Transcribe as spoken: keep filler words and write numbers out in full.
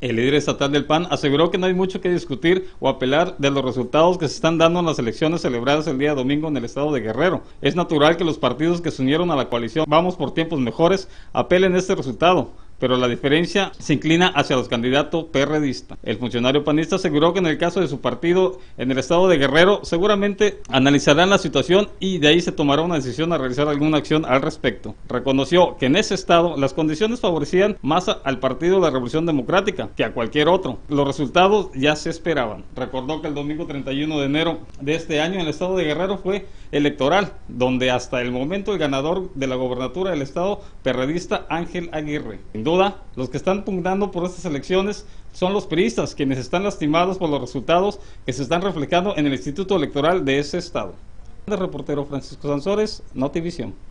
El líder estatal del P A N aseguró que no hay mucho que discutir o apelar de los resultados que se están dando en las elecciones celebradas el día domingo en el estado de Guerrero. Es natural que los partidos que se unieron a la coalición Vamos por Tiempos Mejores apelen este resultado, pero la diferencia se inclina hacia los candidatos perredistas. El funcionario panista aseguró que en el caso de su partido en el estado de Guerrero seguramente analizarán la situación y de ahí se tomará una decisión a realizar alguna acción al respecto. Reconoció que en ese estado las condiciones favorecían más al Partido de la Revolución Democrática que a cualquier otro. Los resultados ya se esperaban. Recordó que el domingo treinta y uno de enero de este año en el estado de Guerrero fue electoral, donde hasta el momento el ganador de la gobernatura del estado perredista Ángel Aguirre. Sin duda, los que están pugnando por estas elecciones son los priistas, quienes están lastimados por los resultados que se están reflejando en el Instituto Electoral de ese estado. El reportero Francisco Sansores, Notivisión.